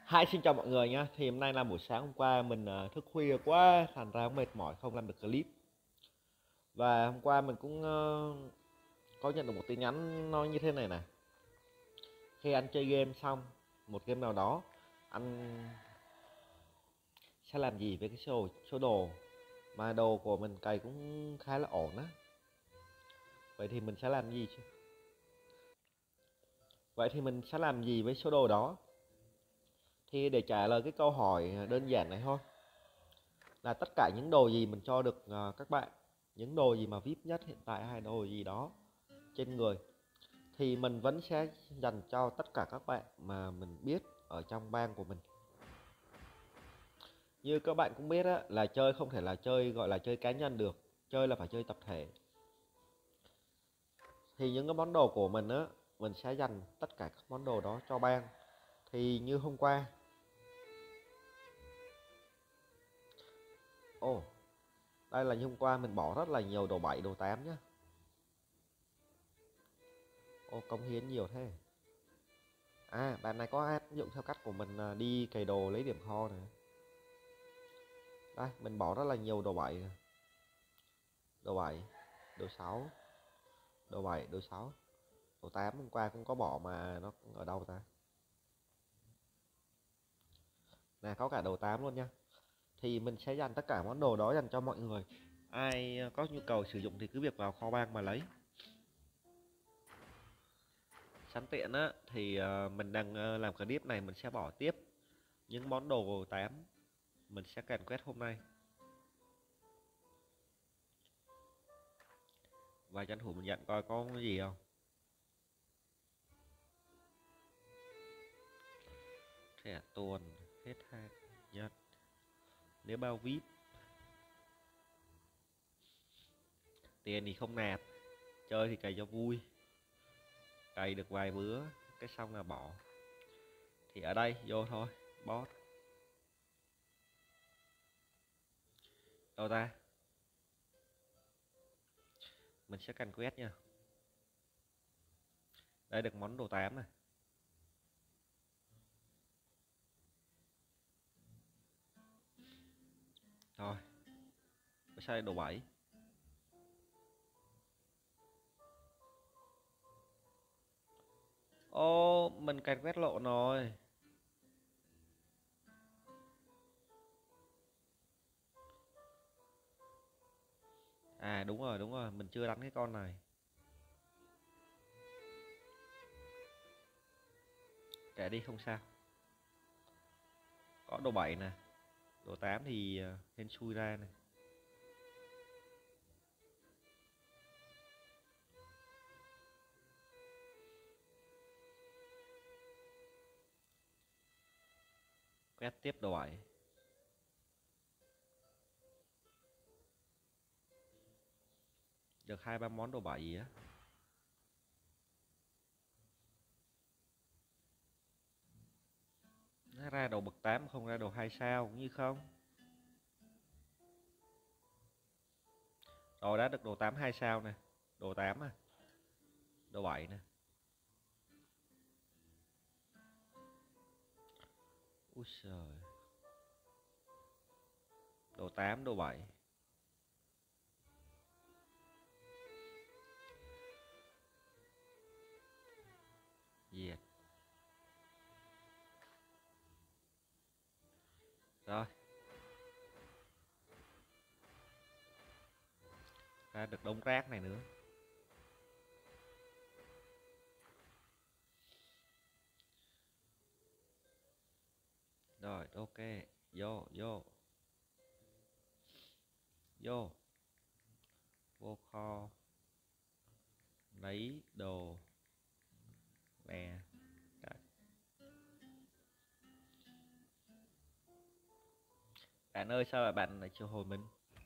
Hi, xin chào mọi người nhé. Thì hôm nay là buổi sáng hôm qua mình thức khuya quá, thành ra cũng mệt mỏi không làm được clip. Và hôm qua mình cũng có nhận được một tin nhắn nó như thế này này. Khi anh chơi game xong, một game nào đó, anh sẽ làm gì với cái số đồ mà đồ của mình cày cũng khá là ổn á. Vậy thì mình sẽ làm gì chứ? Vậy thì mình sẽ làm gì với số đồ đó? Thì để trả lời cái câu hỏi đơn giản này thôi, là tất cả những đồ gì mình cho được các bạn, những đồ gì mà VIP nhất hiện tại hay đồ gì đó trên người thì mình vẫn sẽ dành cho tất cả các bạn mà mình biết ở trong bang của mình. Như các bạn cũng biết á, là chơi không thể là chơi gọi là chơi cá nhân được, chơi là phải chơi tập thể. Thì những cái món đồ của mình á, mình sẽ dành tất cả các món đồ đó cho bang. Thì như hôm qua, ồ, đây là như hôm qua mình bỏ rất là nhiều đồ 7 đồ 8 nhá. Ô, cống hiến nhiều thế. À, bạn này có áp dụng theo cách của mình là đi cày đồ lấy điểm kho này. Đây, mình bỏ rất là nhiều đồ 7 này. Đồ 7, đồ 6, đồ 7, đồ 6, đồ 8 hôm qua cũng có bỏ mà nó ở đâu ta? Nè, có cả đồ 8 luôn nha. Thì mình sẽ dành tất cả món đồ đó dành cho mọi người. Ai có nhu cầu sử dụng thì cứ việc vào kho bang mà lấy. Sẵn tiện á thì mình đang làm clip này mình sẽ bỏ tiếp những món đồ 8 mình sẽ càn quét hôm nay. Và tranh thủ mình nhận coi có cái gì không. Thẻ tuần hết hạn nhất nếu bao VIP, tiền thì không nạp, chơi thì cày cho vui, cày được vài bữa cái xong là bỏ. Thì ở đây vô thôi, boss đâu ta, mình sẽ căn quét nha. Đây được món đồ 8 này, rồi sao đây đồ 7. Ô, mình càn quét lộn rồi. À đúng rồi, mình chưa đánh cái con này. Kệ đi không sao. Có đồ 7 nè, đồ 8 thì hên xui ra này. Quét tiếp đồ 7. Được 2 3 món đồ 7 gì á. Nó ra đồ bậc 8 không ra đồ 2 sao cũng như không. Rồi đã được đồ 8 2 sao nè, đồ 8 à, đồ 7 nè. Úi giời. Đồ 8 đồ 7. Diệt. Rồi. Ra được đống rác này nữa. Rồi ok. Vô vô. Vô. Vô kho. Lấy đồ. Nè. Bạn ơi sao lại bạn lại triệu hồi mình?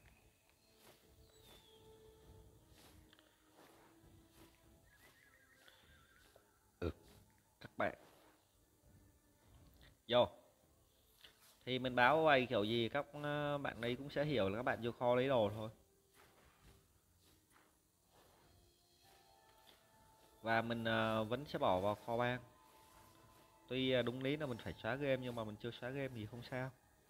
Các bạn. Vô. Thì mình báo quay kiểu gì các bạn ấy cũng sẽ hiểu là các bạn vô kho lấy đồ thôi. Và mình vẫn sẽ bỏ vào kho bang. Tuy đúng lý là mình phải xóa game nhưng mà mình chưa xóa game thì không sao.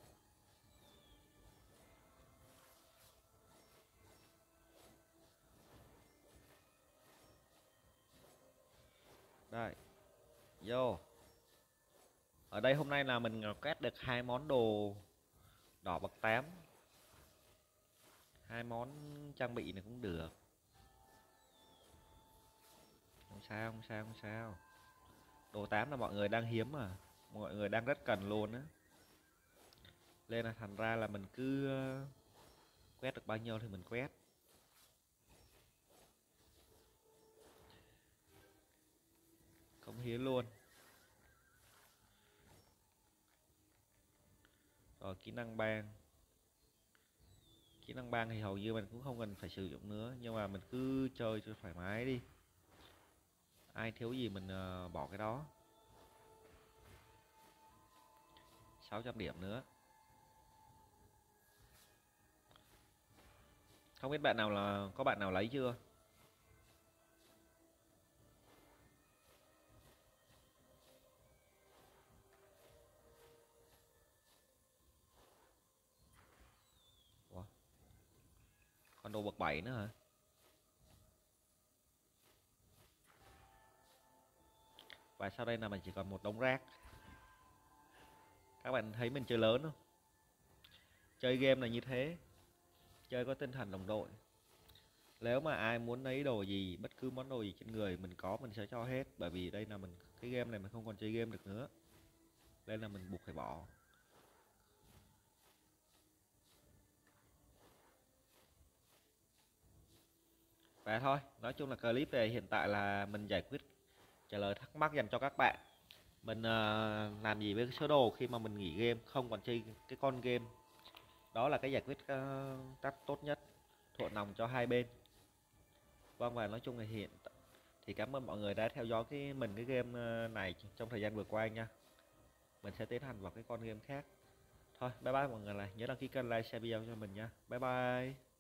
Đây, vô. Ở đây hôm nay là mình quét được hai món đồ đỏ bậc 8, hai món trang bị này cũng được. Không sao, không sao, không sao. Đồ 8 là mọi người đang hiếm mà, mọi người đang rất cần luôn á. Nên là thành ra là mình cứ quét được bao nhiêu thì mình quét. Không hiếm luôn. Rồi kỹ năng bang. Kỹ năng bang thì hầu như mình cũng không cần phải sử dụng nữa, nhưng mà mình cứ chơi cho thoải mái đi. Ai thiếu gì mình bỏ cái đó. 600 điểm nữa. Không biết bạn nào là có bạn nào lấy chưa? Ủa? Còn đồ bậc 7 nữa hả? Và sau đây là mình chỉ còn một đống rác. Các bạn thấy mình chơi lớn không? Chơi game là như thế. Chơi có tinh thần đồng đội. Nếu mà ai muốn lấy đồ gì, bất cứ món đồ gì trên người mình có mình sẽ cho hết, bởi vì đây là mình cái game này mình không còn chơi game được nữa. Nên là mình buộc phải bỏ. Và thôi, nói chung là clip này hiện tại là mình giải quyết trả lời thắc mắc dành cho các bạn. Mình làm gì với cái số đồ khi mà mình nghỉ game, không còn chơi cái con game. Đó là cái giải quyết cách tốt nhất, thuận lòng cho hai bên. Vâng, và nói chung là thì cảm ơn mọi người đã theo dõi cái game này trong thời gian vừa qua nha. Mình sẽ tiến hành vào cái con game khác. Thôi, bye bye mọi người, này nhớ đăng ký kênh, like, share video cho mình nha. Bye bye.